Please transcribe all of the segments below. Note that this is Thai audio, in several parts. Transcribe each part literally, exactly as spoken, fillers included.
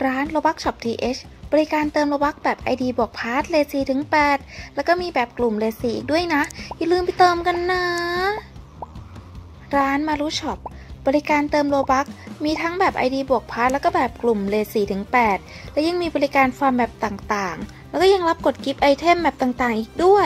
ร้าน Robux Shop ที เอช บริการเติม Robux แบบ ไอ ดี บวกพาสเลท สี่ถึงแปด แล้วก็มีแบบกลุ่มเลท สี่ อีกด้วยนะอย่าลืมไปเติมกันนะร้านมารุ Shop บริการเติม Robux มีทั้งแบบ ไอ ดี บวกพาสแล้วก็แบบกลุ่มเลท สี่ถึงแปด และยังมีบริการฟาร์มแบบต่างๆแล้วก็ยังรับกดกิฟต์ไอเทมแบบต่างๆอีกด้วย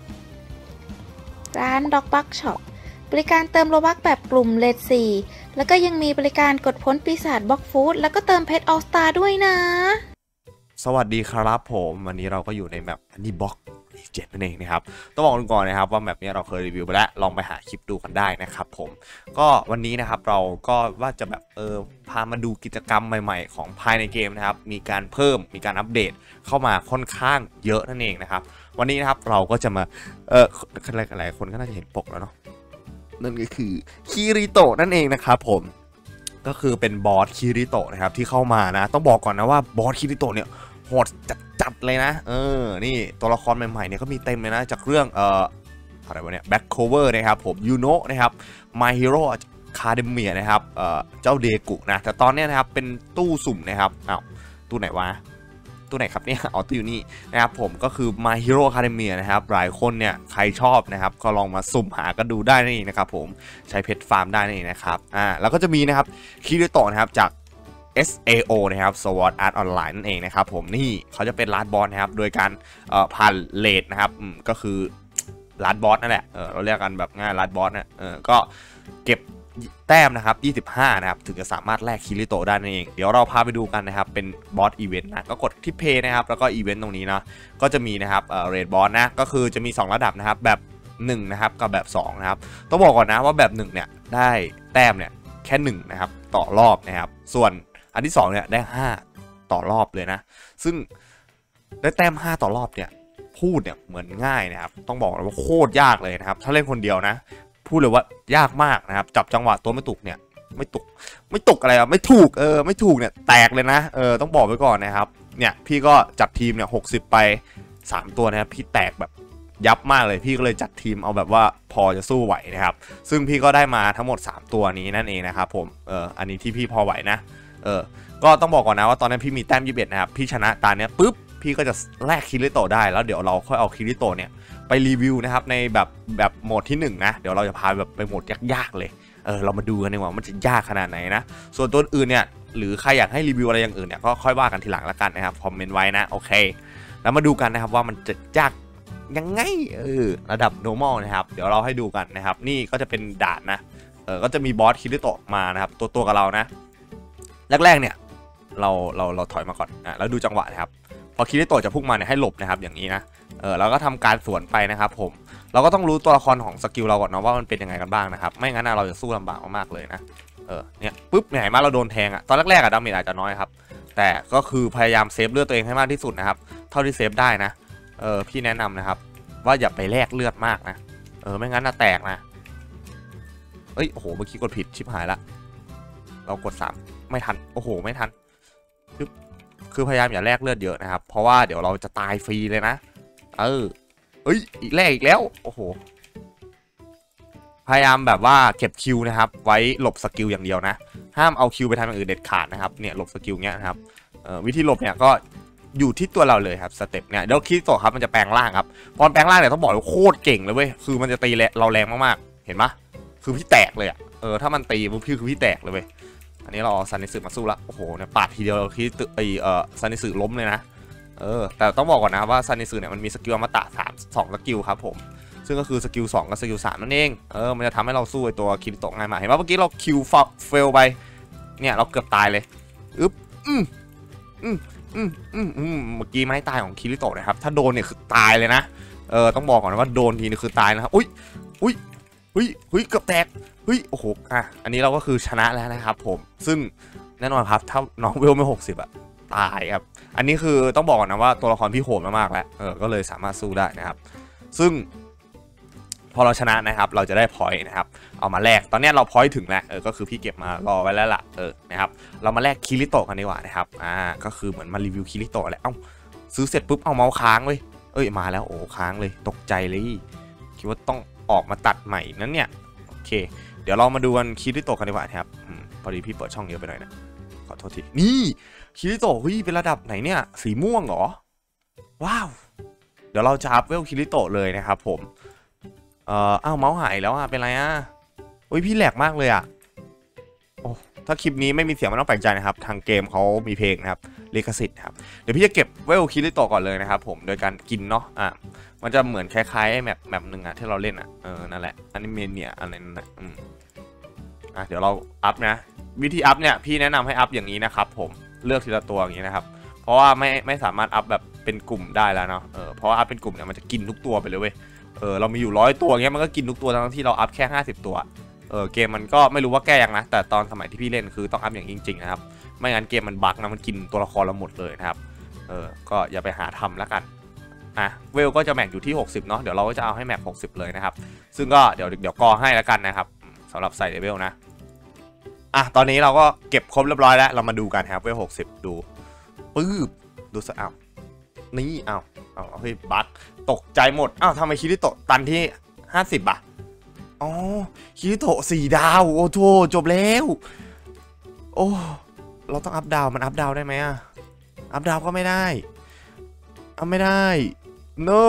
ร้าน Robux Shop บริการเติม Robux แบบกลุ่มเลท สี่ แล้วก็ยังมีบริการกดพ้นปีศาจบล็อกฟูดแล้วก็เติมเพชรออลสตาร์ด้วยนะสวัสดีครับผมวันนี้เราก็อยู่ในแมปอันนี้บล็อกเจ็ดนั่นเองนะครับต้องบอกก่อนนะครับว่าแมปนี้เราเคยรีวิวไปแล้วลองไปหาคลิปดูกันได้นะครับผมก็วันนี้นะครับเราก็ว่าจะแบบเออพามาดูกิจกรรมใหม่ๆของภายในเกมนะครับมีการเพิ่มมีการอัปเดตเข้ามาค่อนข้างเยอะนั่นเองนะครับวันนี้นะครับเราก็จะมาเออหลายๆคนก็น่าจะเห็นปกแล้วเนาะนั่นก็คือคิริโตะนั่นเองนะครับผมก็คือเป็นบอสคิริโตะนะครับที่เข้ามานะต้องบอกก่อนนะว่าบอสคิริโตะเนี่ยโหดจัดๆเลยนะเออนี่ตัวละครใหม่ๆเนี่ยก็มีเต็มเลยนะจากเรื่องเอ่ออะไรวะเนี่ยแบ็คโคเวอร์นะครับผมยูโนะนะครับ My Hero Academia นะครับเอ่อเจ้าเดกุนะแต่ตอนนี้นะครับเป็นตู้สุ่มนะครับอ้าวตู้ไหนวะตู้ไหนครับเนี่ยอ๋อตู้อยู่นี่นะครับผมก็คือ My Hero Academia นะครับหลายคนเนี่ยใครชอบนะครับก็ลองมาสุ่มหากันดูได้นั่นเองนะครับผมใช้เพชรฟาร์มได้นั่นเองนะครับอ่าแล้วก็จะมีนะครับคิริโตะนะครับจาก เอส เอ โอ นะครับ Sword Art Online นั่นเองนะครับผมนี่เขาจะเป็นลาดบอสนะครับโดยการเอ่อผ่านเลทนะครับก็คือลาดบอสนั่นแหละเออเราเรียกกันแบบง่ายลาดบอสเนี่ยเออก็เก็บแต้มนะครับยี่สิบห้านะครับถึงจะสามารถแลกคิริโตะได้นั่นเองเดี๋ยวเราพาไปดูกันนะครับเป็นบอสอีเวนต์นะก็กดที่เพย์นะครับแล้วก็อีเวนต์ตรงนี้นะก็จะมีนะครับเอ่อเรดบอสนะก็คือจะมีสองระดับนะครับแบบหนึ่งนะครับกับแบบสองนะครับต้องบอกก่อนนะว่าแบบหนึ่งเนี่ยได้แต้มเนี่ยแค่หนึ่งนะครับต่อรอบนะครับส่วนอันที่สองเนี่ยได้ห้าต่อรอบเลยนะซึ่งได้แต้มห้าต่อรอบเนี่ยพูดเนี่ยเหมือนง่ายนะครับต้องบอกเลยว่าโคตรยากเลยนะครับถ้าเล่นคนเดียวนะพูดเลยว่ายากมากนะครับจับจังหวะตัวไม่ตุกเนี่ยไม่ตุกไม่ตุกอะไรอ่ะไม่ถูกเออไม่ถูกเนี่ยแตกเลยนะเออต้องบอกไว้ก่อนนะครับเนี่ยพี่ก็จัดทีมเนี่ยหกสิบไปสามตัวนะครับพี่แตกแบบยับมากเลยพี่ก็เลยจัดทีมเอาแบบว่าพอจะสู้ไหวนะครับซึ่งพี่ก็ได้มาทั้งหมดสามตัวนี้นั่นเองนะครับผมเอออันนี้ที่พี่พอไหวนะเออก็ต้องบอกก่อนนะว่าตอนนั้นพี่มีแต้มยี่สิบเอ็ดนะครับพี่ชนะตาเนี้ยปุ๊บพี่ก็จะแลกคิริโตะได้แล้วเดี๋ยวเราค่อยเอาคิริโตะเนี่ยไปรีวิวนะครับในแบบแบบโหมดที่หนึ่งนะเดี๋ยวเราจะพาแบบไปโหมดยากๆเลยเออเรามาดูกันดีกว่ามันจะยากขนาดไหนนะส่วนตัวอื่นเนี่ยหรือใครอยากให้รีวิวอะไรอย่างอื่นเนี่ยก็ค่อยว่ากันทีหลังแล้วกันนะครับคอมเมนต์ไว้นะโอเคแล้วมาดูกันนะครับว่ามันจะยากยังไงเออระดับ normal นะครับเดี๋ยวเราให้ดูกันนะครับนี่ก็จะเป็นด่านนะเออก็จะมีบอสคิริโตะมานะครับตัวตัวกับเรานะแรกๆเนี่ยเราเราเราถอยมาก่อนอ่ะแล้วดูจังหวะนะครับพอคิริโตะจะพุ่งมาเนี่ยให้หลบนะครับอย่างนี้นะเออเราก็ทำการสวนไปนะครับผมเราก็ต้องรู้ตัวละครของสกิลเราก่อนเนาะว่ามันเป็นยังไงกันบ้างนะครับไม่งั้นเราจะสู้ลำบากมากๆเลยนะเออเนี่ยปุ๊บเนี่ยเห็นไหมเราโดนแทงอะตอนแรกๆอะดาเมจอาจจะน้อยครับแต่ก็คือพยายามเซฟเลือดตัวเองให้มากที่สุดนะครับเท่าที่เซฟได้นะเออพี่แนะนำนะครับว่าอย่าไปแลกเลือดมากนะเออไม่งั้นน่ะแตกนะเอ้ยโอ้โหเมื่อกี้กดผิดชิบหายละเรากดสามไม่ทันโอ้โหไม่ทันคือพยายามอย่าแลกเลือดเยอะนะครับเพราะว่าเดี๋ยวเราจะตายฟรีเลยนะเออเอ้ยอีกแลกอีกแล้วโอ้โหพยายามแบบว่าเก็บคิวนะครับไว้หลบสกิลอย่างเดียวนะห้ามเอาคิวไปทำอย่างอื่นเด็ดขาดนะครับเนี่ยหลบสกิลเงี้ยนะครับเอ่อวิธีหลบเนี่ยก็อยู่ที่ตัวเราเลยครับสเต็ปเนี่ยเดี๋ยวคิริโตะครับมันจะแปลงร่างครับพอแปลงร่างเนี่ยต้องบอกว่าโคตรเก่งเลยเว้ยคือมันจะตีเราแรงมากๆเห็นปะคือพี่แตกเลยอ่ะเออถ้ามันตีปุ๊บพี่คือพี่แตกเลยเว้ยอันนี้เราเอาซันนิสึมาสู้ละโอ้โหเนี่ยปาดทีเดียวคิริโตะไอเออซันนิสึล้มเลยนะเออแต่ต้องบอกก่อนนะว่าซันนิสึเนี่ยมันมีสกิลอมตะสามสองสกิลครับผมซึ่งก็คือสกิลสองกับสกิลสามนั่นเองเออมันจะทำให้เราสู้ไอตัวคิริโตะง่ายมากเห็นปะเมื่อกี้เราคิวเฟลไปเนี่ยเราเกือบตายเลยอึ๊บอืมอืมอืมอืมอืมเมื่อกี้ไม้ตายของคิริโตะนะครับถ้าโดนเนี่ยคือตายเลยนะเออต้องบอกก่อนนะว่าโดนทีนี่คือตายนะครับอุ้ยอุ้ยอุ้ยอุ้ยเกือบแตกเฮ้ยโอ้โหอ่ะอันนี้เราก็คือชนะแล้วนะครับผมซึ่งแน่นอนครับถ้าน้องเวลไม่หกสิบอะตายครับอันนี้คือต้องบอกก่อนนะว่าตัวละครพี่โหดมากๆแล้วเออก็เลยสามารถสู้ได้นะครับซึ่งพอเราชนะนะครับเราจะได้พอยต์นะครับเอามาแลกตอนนี้เราพอยต์ถึงแล้วเออก็คือพี่เก็บมารอไว้แล้วล่ะเออนะครับเรามาแลกคิริโตะกันดีกว่านะครับอ่าก็คือเหมือนมารีวิวคิริโตะแหละเอ้าซื้อเสร็จปุ๊บเอาเมาส์ค้างเว้ยเอ้ยมาแล้วโอ้ค้างเลยตกใจเลยคิดว่าต้องออกมาตัดใหม่นั้นเนี่ยโอเคเดี๋ยวเรามาดูกันคิริโตะกันดีกว่าครับพอดีพี่เปิดช่องเยอะไปหน่อยนะขออโทษทีนี่คิริโตะเฮ้ยเป็นระดับไหนเนี่ยสีม่วงเหรอว้าวเดี๋ยวเราจะอัพเวลคิริโตะเลยนะครับผมเอ่ออ้าวเมาส์หายแล้วอ่ะเป็นไรอ่ะโอ้ยพี่แหลกมากเลยอ่ะโอ้ถ้าคลิปนี้ไม่มีเสียงไม่ต้องแปลกใจนะครับทางเกมเขามีเพลงนะครับลิขสิทธิ์ครับเดี๋ยวพี่จะเก็บเวลคิริโตะก่อนเลยนะครับผมโดยการกินเนาะอ่ะมันจะเหมือนคล้ายๆแมปแมปหนึ่งอ่ะที่เราเล่นอ่ะเออนั่นแหละอันนี้เมเนียอะไรนั่นแหละอืมอ่ะเดี๋ยวเราอัพนะวิธีอัพเนี่ยพี่แนะนำให้อัพอย่างนี้นะครับผมเลือกทีละตัวอย่างนี้นะครับเพราะว่าไม่ไม่สามารถอัพแบบเป็นกลุ่มได้แล้วเนาะเออเพราะว่าอัพเป็นกลุ่มเนี่ยมันจะกินทุกตัวไปเลยเว้ยเออเรามีอยู่ร้อยตัวเงี้ยมันก็กินทุกตัวทั้งที่เราอัพแค่ห้าสิบตัวเออเกมมันก็ไม่รู้ว่าแก้ยังนะแต่ตอนสมัยที่พี่เล่นคือต้องอัพอย่างจริงๆนะครับไม่งั้นเกมมันบั๊กนะมันกินตัวละครเราหมดเลยนะครับเออก็อย่าไปหาทำแล้วกันอ่ะเวลก็จะแม็กอยู่ที่หกสิบเนาะเดี๋ยวเราก็จะเอาให้แม็กหกสิบเลยนะครับซึ่งก็เดี๋ยวเดี๋ยวกอให้แล้วกันนะครับสำหรับใส่เลเวลนะอ่ะตอนนี้เราก็เก็บครบเรียบร้อยแล้วเรามาดูกันครับเวลหกสิบดูปึ๊บดูสะเอานี่เอาเอาเฮ้ยบั๊กตกใจหมดอ้าวทำไมคิริโตะตันที่ห้าสิบอ่ะอ๋อคิริโตะสี่ดาวโอ้โถจบแล้วโอ้เราต้องอัพดาวมันอัพดาวได้ไหมอ่ะอัพดาวก็ไม่ได้อัพไม่ได้ no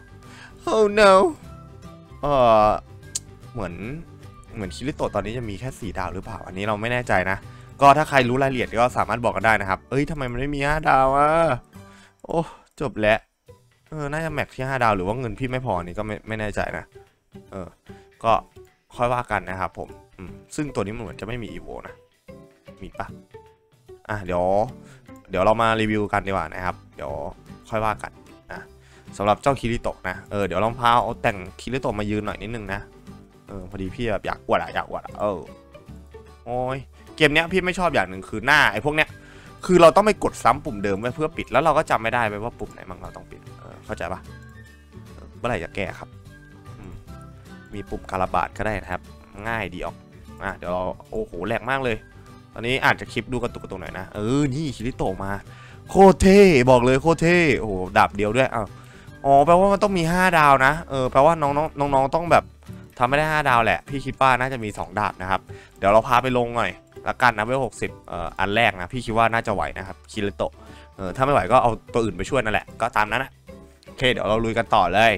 oh no เออเหมือนเหมือนคิริโตะตอนนี้จะมีแค่สี่ดาวหรือเปล่าอันนี้เราไม่แน่ใจนะก็ถ้าใครรู้รายละเอียดก็สามารถบอกกันได้นะครับเอ้ยทำไมมันไม่มีห้าดาวอ่ะโอ้จบแล้วเออน่าจะแม็กที่ห้าดาวหรือว่าเงินพี่ไม่พอนี่ก็ไม่ไม่แน่ใจนะเออก็ค่อยว่ากันนะครับผมซึ่งตัวนี้มันเหมือนจะไม่มีอีโวนะมีปะอ่ะเดี๋ยวเดี๋ยวเรามารีวิวกันดีกว่านะครับเดี๋ยวค่อยว่ากันนะสำหรับเจ้าคิริโตะนะเออเดี๋ยวลองพาเอาแต่งคิริโตะมายืนหน่อยนิดนึงนะเออพอดีพี่แบบอยากอวดอะอยากอวดอะเออโอ้ยเกมเนี้ยพี่ไม่ชอบอย่างหนึ่งคือหน้าไอ้พวกเนี้ยคือเราต้องไปกดซ้ำปุ่มเดิมไว้เพื่อปิดแล้วเราก็จำไม่ได้ไปว่าปุ่มไหนมั่งเราต้องปิดเออเข้าใจปะเมื่อไหร่จะแก้ครับมีปุ่มการบาดก็ได้นะครับง่ายดีออกอ่ะเดี๋ยวเราโอ้โหแหลกมากเลยตอนนี้อาจจะคลิปดูกระตุกกระตุกหน่อยนะเออนี่คิริโตะมาโคตรเท่บอกเลยโคตรเท่โอ้โหดาบเดียวด้วยอ้าวอ๋อแปลว่ามันต้องมีห้าดาวนะเออแปลว่าน้องน้องน้องต้องแบบทำไม่ได้ห้าดาวแหละพี่คิดว่าน่าจะมีสองดาบนะครับเดี๋ยวเราพาไปลงหน่อยละกันนะเวลหกสิบเอ่ออันแรกนะพี่คิดว่าน่าจะไหวนะครับคิริโตะเออถ้าไม่ไหวก็เอาตัวอื่นไปช่วยนั่นแหละก็ตามนั้นนะโอเคเดี๋ยวเราลุยกันต่อเลย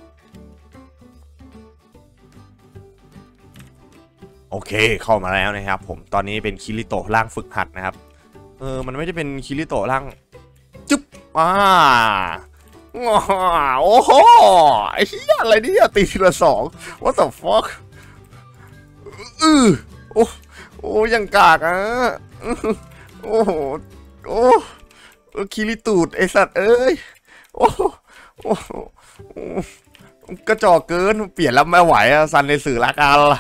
โอเคเข้ามาแล้วนะครับผมตอนนี้เป็นคิริโตะร่างฝึกหัดนะครับเออมันไม่ได้เป็นคิริโตะร่างจุ๊บอ่าโอ้โหไอ้เหี้ยอะไรเนี่ยตีทีละสอง what the fuck อือโอ้โอ้ยังกากอ่ะโอ้โหโอ้คิริตูดไอสัตว์เอ้ยโอ้โอ้กระจอกเกินเปลี่ยนแล้วไม่ไหวอ่ะซันในสื่อละกันล่ะ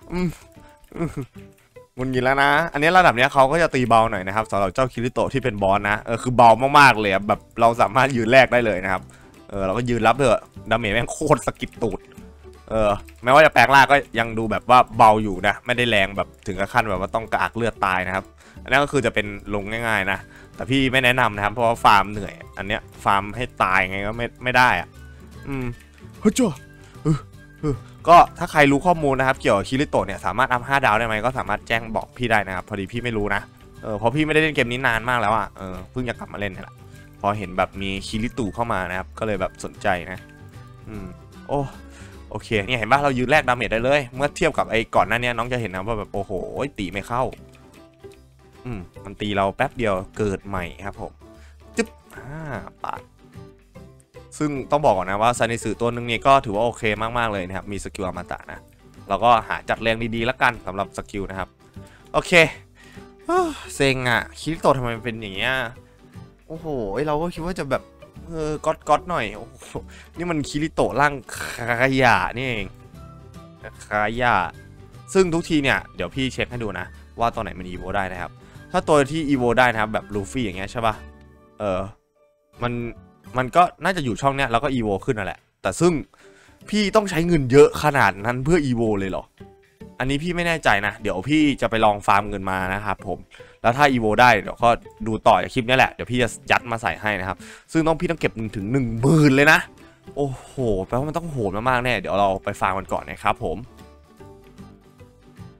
งุนงิดแล้วนะอันนี้ระดับเนี้ยเขาก็จะตีเบาหน่อยนะครับสำหรับเจ้าคิริโตะที่เป็นบอสนะเออคือเบามากๆเลยแบบเราสามารถยืนแรกได้เลยนะครับเออเราก็ยืนรับเถอะดาเมจแม่งโคตรสกิดตูดเออแม้ว่าจะแปลงร่างก็ยังดูแบบว่าเบาอยู่นะไม่ได้แรงแบบถึงกับขั้นแบบว่าต้องกระอักเลือดตายนะครับอันนี้ก็คือจะเป็นลงง่ายๆนะแต่พี่ไม่แนะนำนะครับเพราะว่าฟาร์มเหนื่อยอันเนี้ยฟาร์มให้ตายไงก็ไม่ไม่ได้อ่ะอืมเฮ้ยจ้ะก็ถ้าใครรู้ข้อมูลนะครับเกี่ยวกับคิริโตะเนี่ยสามารถอัพห้าดาวได้ไหมก็สามารถแจ้งบอกพี่ได้นะครับพอดีพี่ไม่รู้นะเออเพราะพี่ไม่ได้เล่นเกมนี้นานมากแล้วอ่ะเออเพิ่งจะกลับมาเล่นนี่แหละพอเห็นแบบมีคิริโตะเข้ามานะครับก็เลยแบบสนใจนะอืมโอ้โอเคเนี่ยเห็นป่ะเรายืนแรกดาเมจได้เลยเมื่อเทียบกับไอ้ก่อนหน้านี้น้องจะเห็นนะว่าแบบโอ้โหตีไม่เข้าอืมมันตีเราแป๊บเดียวเกิดใหม่ครับผมจึ๊บอ่าปาดซึ่งต้องบอกก่อนนะว่าซานิสึตัวนึงเนี่ยก็ถือว่าโอเคมากๆเลยนะครับมีสกิลอมตะนะเราก็หาจัดแรงดีๆแล้วกันสำหรับสกิลนะครับโอเคเซ็งอ่ะคิริโตะทำไมเป็นอย่างเงี้ยโอ้โหเราก็คิดว่าจะแบบเออก๊อตก๊อตหน่อยโอ้โหนี่มันคิริโตะร่างขยะนี่เองขยะซึ่งทุกทีเนี่ยเดี๋ยวพี่เช็คให้ดูนะว่าตัวไหนมันอีโวได้นะครับถ้าตัวที่อีโวได้นะครับแบบลูฟี่อย่างเงี้ยใช่ป่ะเออมันมันก็น่าจะอยู่ช่องเนี้ยแล้วก็อีโวขึ้นนั่นแหละแต่ซึ่งพี่ต้องใช้เงินเยอะขนาดนั้นเพื่ออีโวเลยเหรออันนี้พี่ไม่แน่ใจนะเดี๋ยวพี่จะไปลองฟาร์มเงินมานะครับผมแล้วถ้าอีโวได้เดี๋ยวก็ดูต่อจากคลิปนี้แหละเดี๋ยวพี่จะยัดมาใส่ให้นะครับซึ่งต้องพี่ต้องเก็บถึงหนึ่งหมื่นเลยนะโอ้โหแปลว่ามันต้องโหดมากๆแน่เดี๋ยวเราไปฟาร์มกันก่อนนะครับผม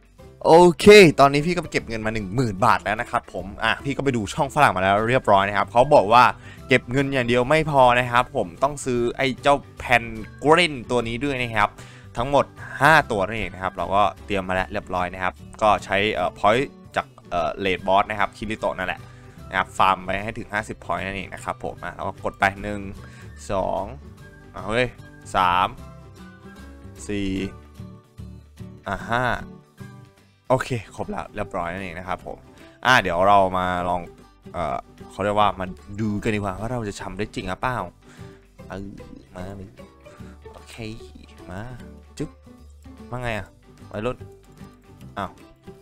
โอเคตอนนี้พี่ก็ไปเก็บเงินมา หนึ่งหมื่น บาทแล้วนะครับผมอ่ะพี่ก็ไปดูช่องฝรั่งมาแล้วเรียบร้อยนะครับเขาบอกว่าเก็บเงินอย่างเดียวไม่พอนะครับผมต้องซื้อไอ้เจ้าแผ่นกรินตัวนี้ด้วยนะครับทั้งหมดห้าตัวนั่นเองนะครับเราก็เตรียมมาแล้วเรียบร้อยนะครับก็ใช้เอ่อพอยต์จากเอ่อเลดบอสนะครับคิริโตะนั่นแหละนะครับฟาร์มไปให้ถึงห้าสิบพอยต์นั่นเองนะครับผมอ่ะเราก็กดไปหนึ่ง สองอ่ะเฮ้ยสามสี่อ่ะห้าโอเคครบแล้วเรียบร้อยนั่นเองนะครับผมอ่ะเดี๋ยวเรามาลองเอ่อเขาเรียกว่ามาดูกันดีกว่าว่าเราจะทำได้จริงหรือเปล่าเออมาเลยโอเคมาจุ๊บว่าไงอ่ะไปรถอ้าว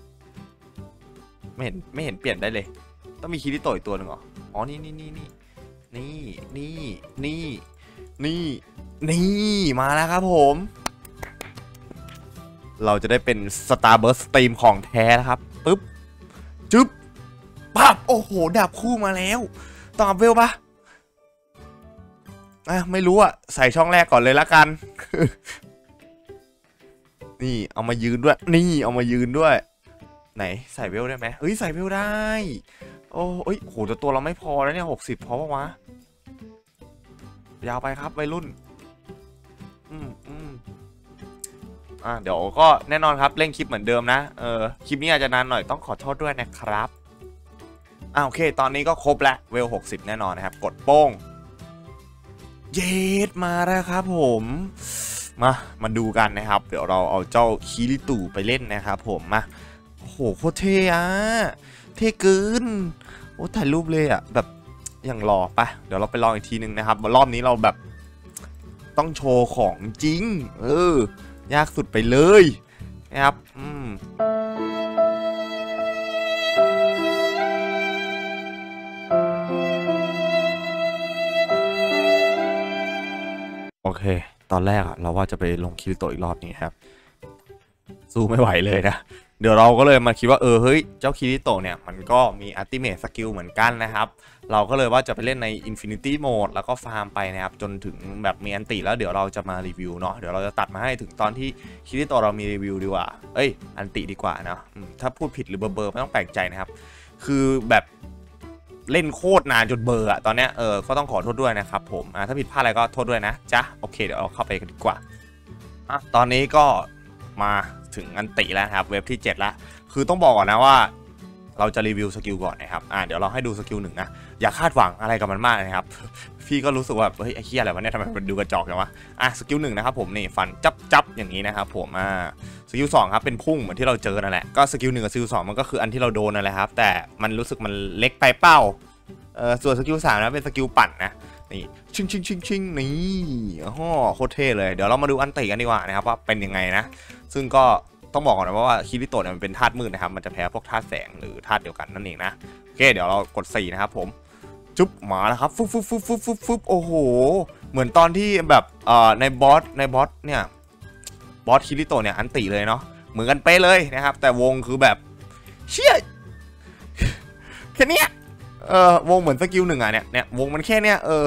ไม่เห็นไม่เห็นเปลี่ยนได้เลยต้องมีคิริโตะอีกตัวหนึ่งเหรออ๋อนี่นี่นี่นี่นี่นี่นี่นี่นี่มาแล้วครับผมเราจะได้เป็น Starburst Stream ของแท้นะครับปึ๊บจึ๊บปั๊บโอ้โหดาบคู่มาแล้วต้องอัพเวลปะอ่ะไม่รู้อ่ะใส่ช่องแรกก่อนเลยละกัน นี่เอามายืนด้วยนี่เอามายืนด้วยไหนใส่เวลได้ไหมเฮ้ยใส่เวลได้โอ้เอ้ยโหแต่ตัวเราไม่พอแล้วเนี่ยหกสิบพอปะวะยาวไปครับวัยรุ่นอืมอืมอ่ะเดี๋ยวก็แน่นอนครับเร่งคลิปเหมือนเดิมนะเออคลิปนี้อาจจะนานหน่อยต้องขอโทษด้วยนะครับอ่ะโอเคตอนนี้ก็ครบแล้วเวลหกสิบแน่นอนนะครับกดโป้งเย็ดมาแล้วครับผมมามาดูกันนะครับเดี๋ยวเราเอาเจ้าคิริตุไปเล่นนะครับผมมาโอ้โหโคตรเท่อะเท่เกินโอ้ถ่ายรูปเลยอะแบบอย่างหล่อปะเดี๋ยวเราไปลองอีกทีนึงนะครับรอบนี้เราแบบต้องโชว์ของจริงเออยากสุดไปเลยนะครับอืมโอเคตอนแรกอะเราว่าจะไปลงคิริโตะอีกรอบนี้ครับสู้ไม่ไหวเลยนะเดี๋ยวเราก็เลยมาคิดว่าเออเฮ้ยเจ้าคิริโตะเนี่ยมันก็มีอัลติเมทสกิลเหมือนกันนะครับเราก็เลยว่าจะไปเล่นใน Infinity Mode แล้วก็ฟาร์มไปนะครับจนถึงแบบมีอันติแล้วเดี๋ยวเราจะมารีวิวเนาะเดี๋ยวเราจะตัดมาให้ถึงตอนที่คิริโตะเรามีรีวิวดีกว่าเอ้ยอันติดีกว่านะถ้าพูดผิดหรือเบอร์เบอร์ไม่ต้องแปลกใจนะครับคือแบบเล่นโคตรนานจนเบอร์อะตอนเนี้ยเออก็ต้องขอโทษด้วยนะครับผมอ่ะถ้าผิดพลาดอะไรก็โทษด้วยนะจ๊ะโอเคเดี๋ยวเราเข้าไปกันดีกว่าอ่ะตอนนี้ก็มาถึงอันติแล้วครับเว็บที่เจ็ดแล้วคือต้องบอกก่อนนะว่าเราจะรีวิวสกิลก่อนนะครับอ่าเดี๋ยวเราให้ดูสกิลหนึ่งนะอย่าคาดหวังอะไรกับมันมากนะครับพี่ก็รู้สึกว่าเฮ้ยไอ้เหี้ยอะไรวะเนี่ยทำไมมันดูกระจอกจังวะอ่ะสกิลหนึ่งนะครับผมนี่ฟันจับจับอย่างนี้นะครับผมอ่าสกิลสองครับเป็นพุ่งเหมือนที่เราเจอนั่นแหละก็สกิลหนึ่งกับสกิลสองมันก็คืออันที่เราโดนนั่นแหละครับแต่มันรู้สึกมันเล็กไปเป้าเออส่วนสกิลสามนะเป็นสกิลปั่นนะนี่ชิงชิงชิงชิงนี่อ๋อโคตรเท่เลยเดี๋ยวเรามาดูอันติกันดีกว่านะครับว่าเป็นยังไงนะซึ่งก็ต้องบอกก่อนนะว่าคิริโตะเนี่ยมันเป็นธาตุมืดนะครับมันจะแพ้พวกธาตุแสงหรือธาตุเดียวกันนั่นเองนะโอเคเดี๋ยวเรากดสี่นะครับผมจุ๊บมาแล้วครับฟุ๊บฟุ๊บฟุ๊บฟุ๊บฟุ๊บฟุ๊บโอ้โหเหมือนตอนที่แบบเอ่อในบอสในบอสเนี่ยบอสคิริโตะเนี่ยอันติเลยเนาะเหมือนกันเป๊ะเลยนะครับแต่วงคือแบบเชี่ยแค่นี้เออวงเหมือนสกิลหนึ่งอ่ะเนี่ยเนี่ยวงมันแค่เนี้ยเออ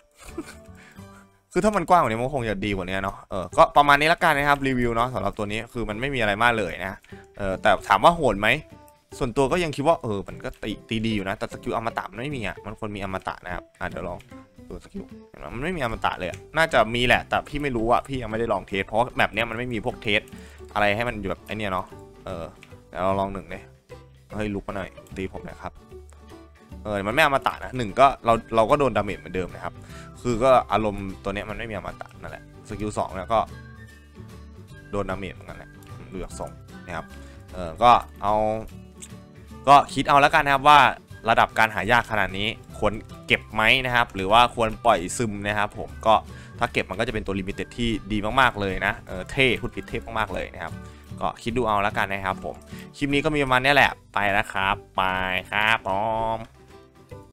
คือถ้ามันกว้างกว่านี้มันคงจะดีกว่านี้เนาะเออก็ประมาณนี้ละกันนะครับรีวิวเนาะสำหรับตัวนี้คือมันไม่มีอะไรมากเลยนะเออแต่ถามว่าโหดไหมส่วนตัวก็ยังคิดว่าเออมันก็ตีตีดีอยู่นะแต่สกิลอมตะมันไม่มีอ่ะมันควรมีอมตะนะครับอ่ะเดี๋ยวลองดูสกิลมันไม่มีอมตะเลยน่าจะมีแหละแต่พี่ไม่รู้อ่ะพี่ยังไม่ได้ลองเทสเพราะแบบเนี้ยมันไม่มีพวกเทสอะไรให้มันแบบไอเนี้ยเนาะเออเดี๋ยวเราลองหนึ่งเลยเฮ้ยลุกมาหน่อยตีผมหน่อยครับเออมันไม่อมตะนะหนึ่งก็เราเราก็โดนดาเมจเหมือนเดิมนะครับคือก็อารมณ์ตัวนี้มันไม่มีอมตะนั่นแหละสกิลสองเนี่ยก็โดนดาเมจเหมือนกันแหละดูจากทรงนะครับเออก็เอาก็คิดเอาแล้วกันนะครับว่าระดับการหายากขนาดนี้ควรเก็บไหมนะครับหรือว่าควรปล่อยซึมนะครับผมก็ถ้าเก็บมันก็จะเป็นตัวลิมิเต็ดที่ดีมากๆเลยนะเออเท่พูดผิดเท่มากๆเลยนะครับก็คิดดูเอาแล้วกันนะครับผมคลิปนี้ก็มีประมาณนี้แหละไปแล้วครับไปครับผม